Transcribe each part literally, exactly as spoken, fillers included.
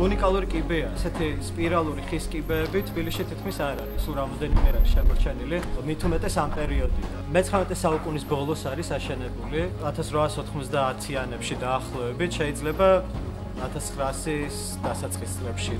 უნიკალური კიბეა, ესეთი სპირალური ხის კიბეები თბილისში თითქმის არ არის. სულ რამოდენიმე არის შემორჩენილი. მით უმეტეს ამ პერიოდიდან. მეცხრამეტე საუკუნის ბოლოს არის აშენებული. ათას რვაას ოთხმოცდაათიანებში დაახლოებით, შეიძლება ათას ცხრაასის დასაწყის წლებში.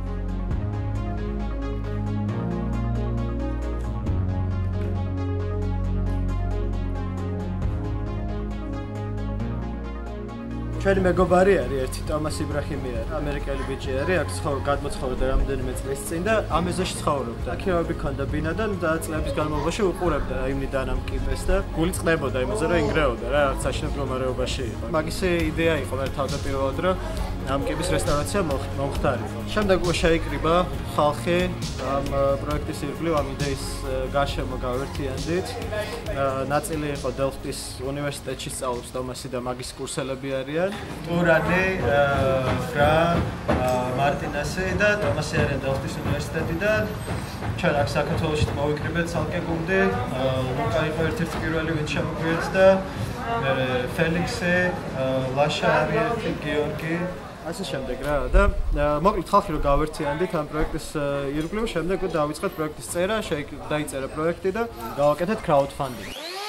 ჩვენი მეგობარი არის ერთი ტომას იბრაჰიმი არის, ამერიკელი ბიჭი არის, აქ გადმოცხოვრდა რამდენიმე წლის წინ და ამ ეზოში ცხოვრობდა. აქ ქონდა ბინა და წლების განმავლობაში უყურებდა იმიდან ამ კიბეს და გული წყდებოდა იმაზე, რომ ინგრეოდა რა, არც აშენებულ მდგომარეობაში იყო. მაგის იდეა იყო მე თავდაპირველად, რომ ამ კიბის რესტავრაცია მომხდარიყო. შემდეგ უკვე შეიკრიბა ხალხი ამ პროექტის ირგვლივ ამ იდეის გარშემო გავერთიანდით. ნაწილი იყო დელფტის უნივერსიტეტში სწავლობს ტომასი და მაგის კურსელები არიან. ტურადი, ფრა, მარტინასი და ტომასი არიან დელფტის უნივერსიტეტიდან. ჩვენ აქ საქართველოში მოვიკრიბეთ ცალკე გუნდი. ლუკა იყო ერთ-ერთი პირველი, ვინც შემოგვიეცდა. ფელიქსი, ლაშა არის ერთი, გიორგი. ასე შემდეგ რა და მოკლედ ხალხი რო გავერთიანდით ამ პროექტის ირგვლივ, შემდეგ დავიწყეთ პროექტის წერა, დაიწერა პროექტი და გავაკეთეთ crowdfunding.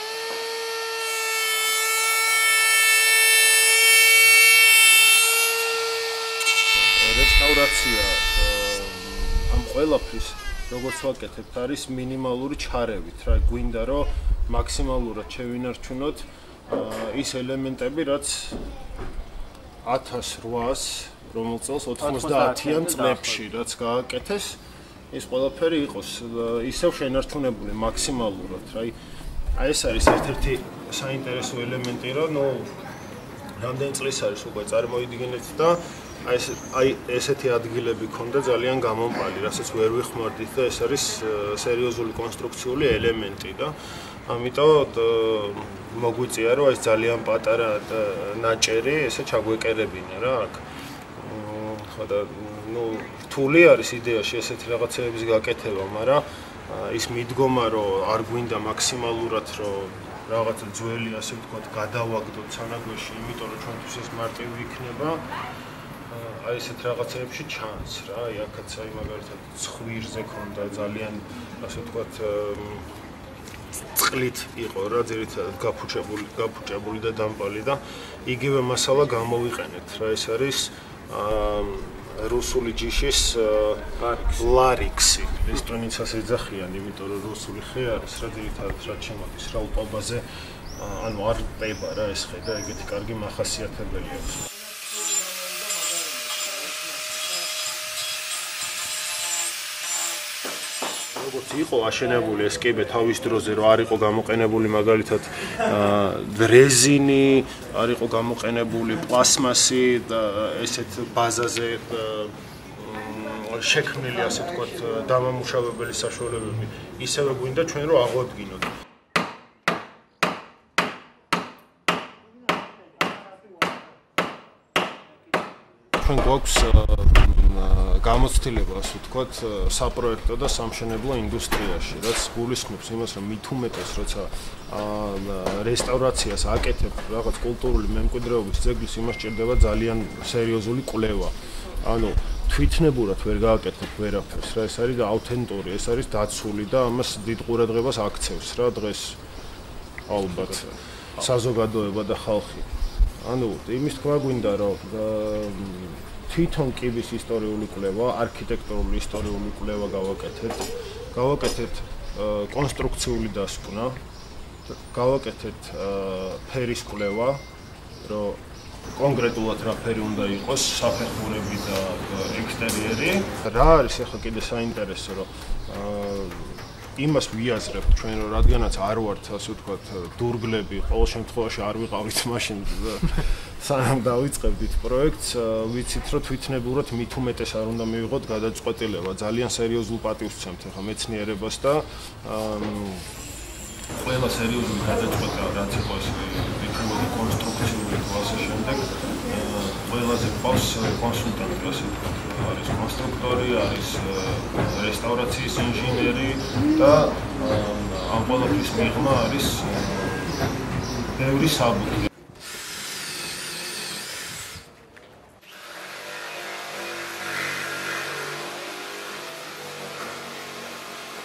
რესტავრაცია ამ ყველაფრის როგორც ვაკეთებთ არის მინიმალური ჩარევით რა გვინდა რომ მაქსიმალურად შევინარჩუნოთ ის ელემენტები რაც ათას რვაას რომელ წელს ოთხმოცდაათიან წლებში რაც გააკეთეს ის ყველაფერი იყოს ისევ შენარჩუნებული მაქსიმალურად რა აი ეს არის ერთ-ერთი საინტერესო ელემენტი რომ ნუ რამდენი წლის არის უკვე წარმოიდგინეთ და აი ეს აი ესეთი ადგილები ქონდა ძალიან გამომპალი, რასაც ვერ ვიხმარდით და ეს არის სერიოზული კონსტრუქციული ელემენტი და ამიტომ მოგვიწია რომ ეს ძალიან პატარა ნაჭერი ესე ჩაგვეკერებინა რა აქ. ხო და ნუ რთული არის იდეაში ესეთი რაღაცეების გაკეთება, მაგრამ ის მიდგომა რომ არ გვინდა მაქსიმალურად რომ რაღაცა ძველი ასე ვთქვათ გადავაგდოთ სანაგვეში, იმიტომ რომ ჩვენთვის ეს მარტივი იქნება. აი ესეთ რაღაცეებში ჩანს რა, აი აქაც აი მაგალითად ცხვირზე ქონდა ძალიან ასე ვთქვათ წყლით იყო რა, ძირითადად გაფუჭებული, გაფუჭებული და დამპალი და იგივე მასალა გამოვიყენეთ რა, ეს არის რუსული ჯიშის ლარიქსი. ეს ტვინიცას ეძახიან, იმიტომ რომ რუსული ხე არის რა, ძირითადად რაც შემოდის რა უტობაზე, ანუ არ პება რა ეს ხე და ეგეთი კარგი მახასიათებელი აქვს. როგორც იყო აშენებული ეს კიბე თავის დროზე რომ არ იყო გამოყენებული მაგალითად რეზინი, არ იყო გამოყენებული პლასმასი და ესეთ ბაზაზე შექმნილი ასე ვთქვათ დამამუშავებელი საშუალებები, ისევე გვინდა ჩვენ რომ აღვადგინოთ. ჩვენ გვაქვს გამოცდილება, ასე ვთქვათ, საპროექტო და სამშენებლო ინდუსტრიაში, რაც გულისხმობს იმას, რომ მით უმეტეს, როცა რესტავრაციას აკეთებ რაღაც კულტურული მემკვიდრეობის ძეგლის, იმას ჭირდება ძალიან სერიოზული კვლევა. ანუ თვითნებურად ვერ გააკეთებ ვერაფერს რა, ეს არის აუთენტური, ეს არის დაცული და ამას დიდ ყურადღებას აქცევს რა დღეს ალბათ საზოგადოება და ხალხი. ანუ იმის თქვა გვინდა რომ თვითონ კიბის ისტორიული კვლევა, არქიტექტურული ისტორიული კვლევა გავაკეთეთ, გავაკეთეთ კონსტრუქციული დასკვნა, გავაკეთეთ ფერის კვლევა, რომ კონკრეტულად რა ფერი უნდა იყოს, საფეხურები და ექსტერიერი. რა არის ახლა კიდე საინტერესო, რომ იმას ვიაზრებთ ჩვენ რომ რადგანაც არ ვართ ასე ვთქვათ დურგლები, ყოველ შემთხვევაში არ ვიყავით მაშინ სანამ დავიწყებდით პროექტს, ვიცით რომ თვითნებურად მით უმეტეს არ უნდა მივიღოთ გადაწყვეტილება, ძალიან სერიოზულ პატივს ვცემთ ახლა მეცნიერებას და ყველა სერიოზული გადაწყვეტილება რაც იყოს იქნებოდა კონსტრუქციული თუ ასე შემდეგ, ყველაზე ყავს კონსულტანტი ასე ვთქვათ, არის კონსტრუქტორი, არის რესტავრაციის ინჟინერი და ამ ყველაფრის მიღმა არის ბევრი საბუთი.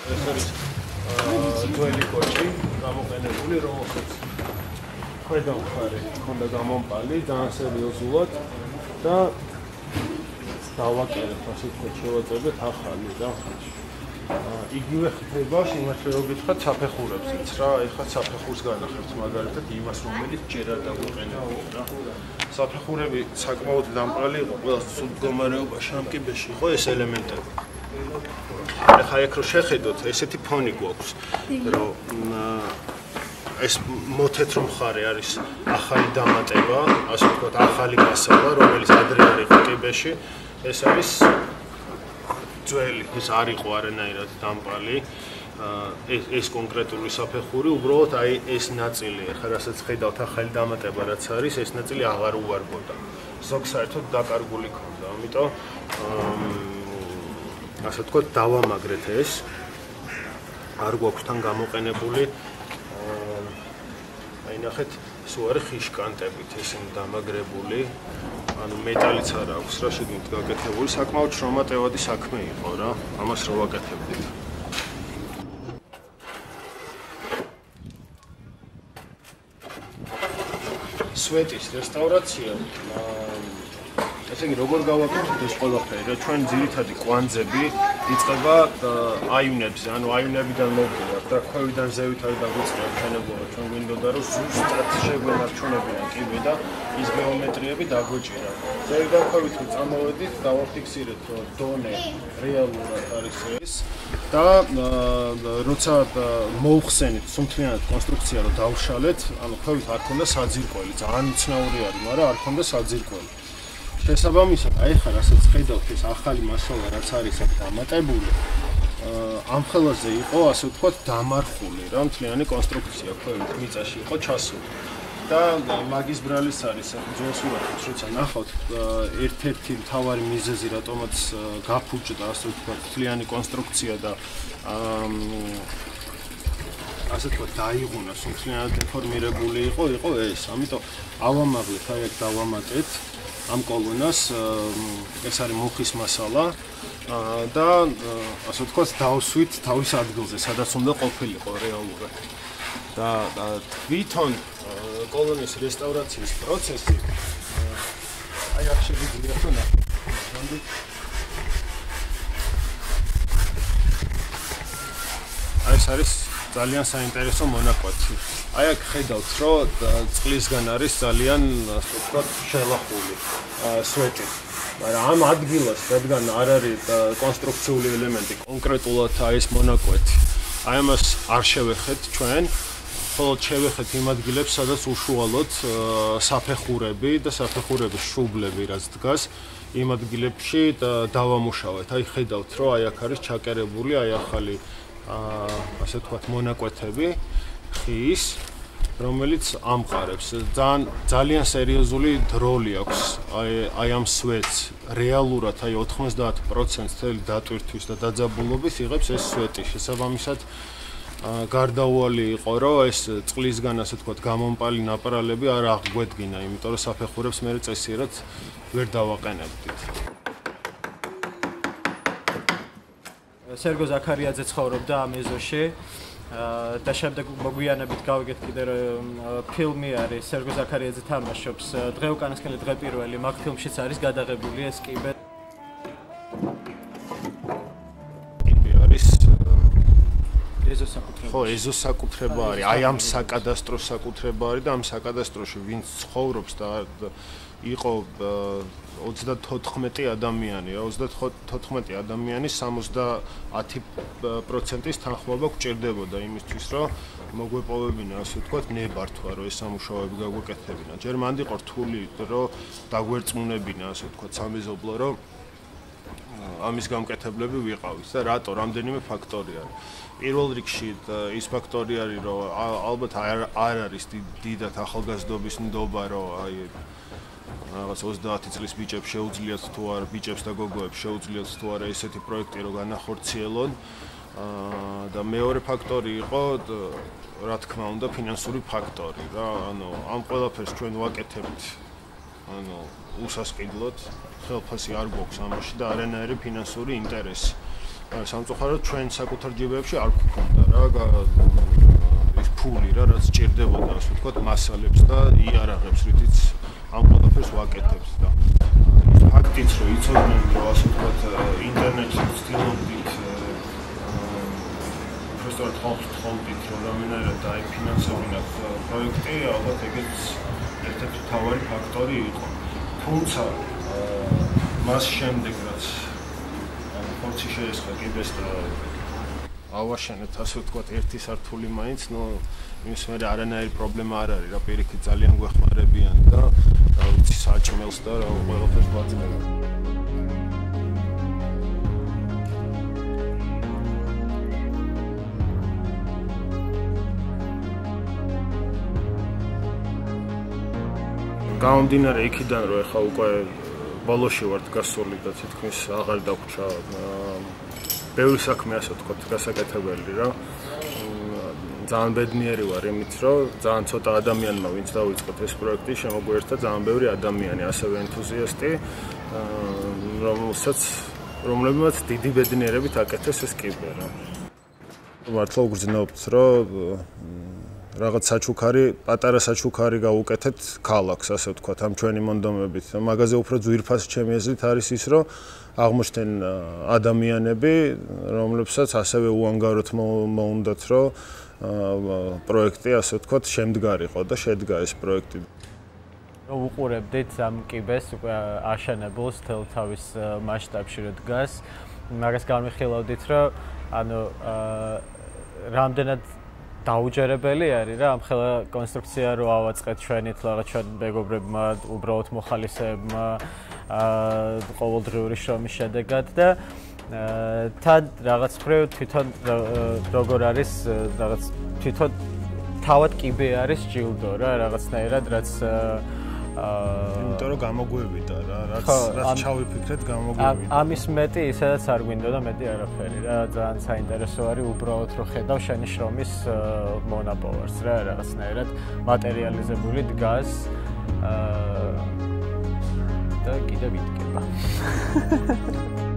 ეს არის ძველი კოჭი, გამოყენებული, რომელსაც ქვედა მხარე ჰქონდა გამომპალი, ძალიან სერიოზულად და დავაკერეთ, ასე ვთქვათ, შევაწევდეთ ახალი რა. იგივე ხდება იმაში რომ გითხრათ საფეხურებზეც რა, ეხლა საფეხურს განახებთ მაგალითად იმას, რომელიც ჯერ არ დაგვიყენებოდა რა. საფეხურები საკმაოდ დამყრალი იყო, ყველა სულ მდგომარეობაში ამ კიბეში იყო ეს ელემენტები. ეხლა ეგ რო შეხედოთ, ესეთი ფონი გვაქვს, რომ ეს მოთეთრო მხარე არის ახალი დამატება, ასე ვთქვათ, ახალი მასალა, რომელიც ადრე არ იყო კიბეში, ეს არის ძველი, ეს არ იყო არანაირად დამპალი. ეს ეს კონკრეტული საფეხური, უბრალოდ აი ეს ნაწილი, ახლა რასაც ხედავთ ახალი დამატება რაც არის, ეს ნაწილი აღარ უვარბოდა. ზოგ საერთოდ დაკარგული ქონდა, ამიტომ ასე ვთქვათ, დავამაგრეთ ეს. არ გვაქვს თან გამოყენებული. აი ნახეთ, სულ არის ხიშკანტებით ესენი დამაგრებული. ანუ მეტალიც არ აქვს რა შეგნით გაკეთებული, საკმაოდ შრომატევადი საქმე იყო რა, ამას რო ვაკეთებდით. სვეტის რესტავრაცია, ესე იგი როგორ გავაკეთებთ ეს ყველაფერი რა, ჩვენ ძირითადი კვანძები იწყება აივნებზე, ანუ აივნებიდან მოვდივართ და ქვევიდან ზევით არის დაგვიწყება აშენებული, ჩვენ გვინდოდა რომ ზუსტად შეგვენარჩუნებინა კიბე და ის გეომეტრიები დაგვეჭირა. ზევიდან ქვევით წამოვედით, დავაფიქსირეთ რომ დონე რეალურად არის ეს და როცა მოუხსენით სუმთლიანად კონსტრუქცია რომ დავშალეთ, ანუ ქვევით არ ქონდა საძირკველი, ძალიან მცნაური არის, მაგრამ არ ქონდა საძირკველი. შესაბამისად, აი ხა რასაც ხედავთ ეს ახალი მასალა რაც არის აქ დამატებული, ამ ხელაზე იყო, ასე ვთქვათ, დამარხული რა, მთლიანი კონსტრუქცია ქვევით მიწაში იყო ჩასული. და მაგის ბრალის არის აქ ძველ სურათებს, როცა ნახავთ, ერთ-ერთი მთავარი მიზეზი, რატომაც გაფუჭდა, ასე ვთქვათ, მთლიანი კონსტრუქცია და ასე ვთქვათ, დაიღუნა, მთლიანად დეფორმირებული იყო, იყო ეს. ამიტომ ავამაღლეთ, აი აქ დავამატეთ ამ კოლონას, ეს არის მუხის მასალა და ასე ვთქვათ, დავსვით თავის ადგილზე, სადაც უნდა ყოფილიყო რეალურად. და თვითონ კოლონის რესტავრაციის პროცესი აი აქ შეგვიძლია თუ ნახოთ. აი ეს არის ძალიან საინტერესო მონაკვეთი. აი აქ ხედავთ, რომ წყლისგან არის ძალიან, ასე ვთქვათ, შელახული სვეტი. მაგრამ ამ ადგილას, რადგან არ არის კონსტრუქციული ელემენტი, კონკრეტულად აი ეს მონაკვეთი, აი ამას არ შევეხეთ ჩვენ, მხოლოდ შევეხეთ იმ ადგილებს, სადაც უშუალოდ საფეხურები და საფეხურების შუბლები რაც დგას, იმ ადგილებში დავამუშავეთ. აი ხედავთ, რომ აი აქ არის ჩაკერებული აი ახალი ასე ვთქვათ, მონაკვეთები ხის, რომელიც ამყარებს. ძალიან ძალიან სერიოზული როლი აქვს აი აი ამ სვეტს. რეალურად აი ოთხმოცდაათ პროცენტს თელი დატვირთვის და დაძაბულობის იღებს ეს სვეტი. შესაბამისად, გარდაუვალი იყო, რომ ეს წყლისგან ასე ვთქვათ, გამომპალი ნაპრალები არ აღგვედგინა, იმიტომ რომ საფეხურებს მე წესიერად ვერ დავაყენებდით. სერგო ზაქარიაძე ცხოვრობდა ამ ეზოში და შემდეგ მოგვიანებით გავიგეთ კიდე რომ ფილმი არის სერგო ზაქარიაძე თამაშობს დღე უკანასკნელი დღე პირველი მაგ ფილმშიც არის გადაღებული ეს კიბე. კიბე არის ეზოს საკუთრება. ხო, ეზოს საკუთრება არის, აი ამ საკადასტროს საკუთრება არის და ამ საკადასტროში ვინც ცხოვრობს და იყო ოცდათოთხმეტი ადამიანი, ოცდათოთხმეტი ადამიანის სამოცდაათი პროცენტის თანხმობა გვჭირდებოდა იმისთვის, რომ მოგვეპოვებინა, ასე ვთქვათ, ნებართვა, რომ ეს სამუშაოები გაგვეკეთებინა. ჯერ მანდი იყო რთული, რომ დაგვერწმუნებინა, ასე ვთქვათ, სამეზობლო, რომ ამის გამკეთებლები ვიყავით და რატო, რამდენიმე ფაქტორი არის. პირველ რიგში ის ფაქტორი არის, რომ ალბათ არ არის დიდად ახალგაზრდობის ნდობა, რომ აი რაღაც ოცდაათი წლის ბიჭებს შეუძლიათ თუ არა, ბიჭებს და გოგოებს შეუძლიათ თუ არა ესეთი პროექტი რომ განახორციელონ. და მეორე ფაქტორი იყო, რა თქმა უნდა, ფინანსური ფაქტორი რა. ანუ ამ ყველაფერს ჩვენ ვაკეთებთ ანუ უსასყიდლოდ, ხელფასი არ გვაქვს ამაში და არანაირი ფინანსური ინტერესი. სამწუხაროდ ჩვენ საკუთარ ჯიბეებში არ გვქონდა რა ის ფული რა რაც სჭირდებოდა ასე ვთქვათ მასალებს და იარაღებს რითიც ამ ყველაფერს ვაკეთებს და ფაქტიც რომ იცოდნენ რომ ასე ვთქვათ ინტერნეტში ცდილობდით უბრალოდ ხალხით რომ რამენერად დაიფინანსებინათ პროექტი ალბათ ეგეც ერთ-ერთი მთავარი ფაქტორი იყო თუმცა მას შემდეგ რაც ხორცი შეესხა კიბეს და ავაშენეთ ასე ვთქვათ ერთი სართული მაინც ნუ იმის მერე არანაირი პრობლემა არ არის რა პირიქით ძალიან გვეხმარებიან და რა ვიცი საჭმელს და რა ყველაფერს გვაძლევენ გამომდინარე იქიდან რომ ეხა უკვე ბოლოში ვართ გასული და თითქმის აღარ დაგვჭა ბევრი საქმე ასე ვთქვათ გასაკეთებელი რა ძალიან ბედნიერი ვარ იმით რომ ძალიან ცოტა ადამიანმა ვინც დავიწყოთ ეს პროექტი შემოგვიერთდა ძალიან ბევრი ადამიანი ასევე ენთუზიასტი რომელსაც რომლებმაც დიდი ბედნიერებით აკეთეს ეს კიბე რა მართლა უგრძნობთ რომ რაღაც საჩუქარი, პატარა საჩუქარი გავუკეთეთ ქალაქს, ასე ვთქვათ, ამ ჩვენი მონდომებით. მაგაზე უფრო ძვირფას ჩემი აზრით არის ის, რომ აღმოჩნდნენ ადამიანები, რომლებსაც ასევე უანგაროდ მოუნდათ, რომ პროექტი, ასე ვთქვათ, შემდგარიყო და შედგა ეს პროექტი. უყურებდით ამ კიბეს უკვე აშენებულს თელ თავის მასშტაბში რო დგას. მაგას განვიხილავდით, რომ ანუ რამდენად დაუჯერებელი არის რა ამ ხელა კონსტრუქცია რო ავაწყეთ ჩვენით რაღაც ჩვენ მეგობრებმა უბრალოდ მოხალისეებმა ყოველდღიური შრომის შედეგად და თან რაღაც მხრივ თვითონ როგორ არის რაღაც თვითონ თავად კიბე არის ჯილდო რა რაღაცნაირად რაც იმიტომ რომ გამოგვევიდა რა რაც რაც ჩავიფიქრეთ გამოგვევიდა ამის მეტი ისედაც არ გვინდა და მეტი არაფერი რა ძალიან საინტერესო არის უბრალოდ რომ ხედავ შენი შრომის მონაპოვარს რა რაღაცნაირად მატერიალიზებული დგას და კიდე ვიდგება